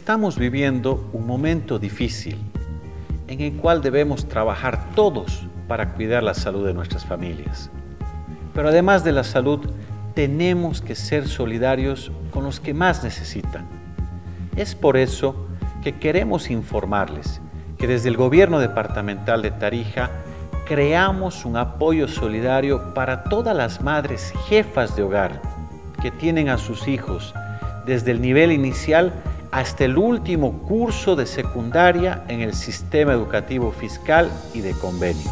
Estamos viviendo un momento difícil en el cual debemos trabajar todos para cuidar la salud de nuestras familias. Pero además de la salud, tenemos que ser solidarios con los que más necesitan. Es por eso que queremos informarles que desde el Gobierno Departamental de Tarija creamos un apoyo solidario para todas las madres jefas de hogar que tienen a sus hijos desde el nivel inicial hasta el último curso de secundaria en el sistema educativo fiscal y de convenio.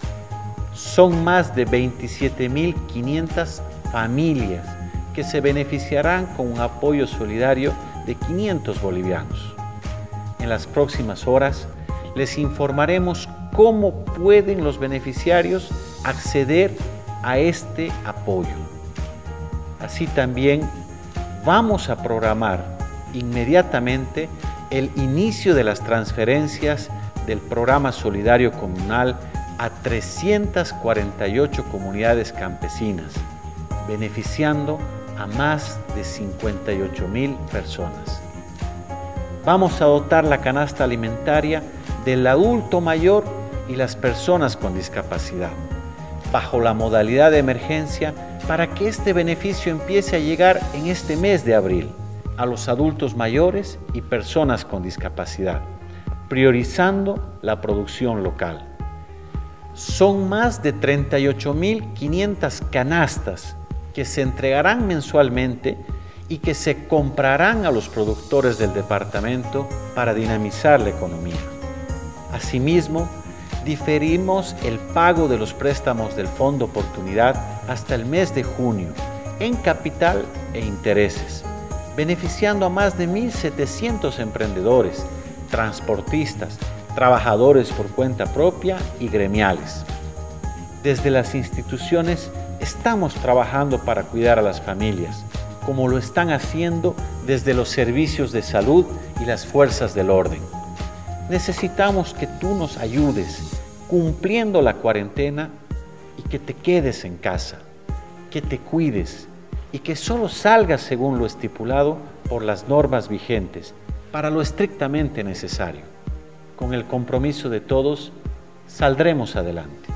Son más de 27.500 familias que se beneficiarán con un apoyo solidario de 500 bolivianos. En las próximas horas les informaremos cómo pueden los beneficiarios acceder a este apoyo. Así también vamos a programar inmediatamente el inicio de las transferencias del programa solidario comunal a 348 comunidades campesinas, beneficiando a más de 58.000 personas. Vamos a dotar la canasta alimentaria del adulto mayor y las personas con discapacidad, bajo la modalidad de emergencia, para que este beneficio empiece a llegar en este mes de abril a los adultos mayores y personas con discapacidad, priorizando la producción local. Son más de 38.500 canastas que se entregarán mensualmente y que se comprarán a los productores del departamento para dinamizar la economía. Asimismo, diferimos el pago de los préstamos del Fondo Oportunidad hasta el mes de junio, en capital e intereses, beneficiando a más de 1.700 emprendedores, transportistas, trabajadores por cuenta propia y gremiales. Desde las instituciones estamos trabajando para cuidar a las familias, como lo están haciendo desde los servicios de salud y las fuerzas del orden. Necesitamos que tú nos ayudes cumpliendo la cuarentena y que te quedes en casa, que te cuides y que solo salgas según lo estipulado por las normas vigentes para lo estrictamente necesario. Con el compromiso de todos, saldremos adelante.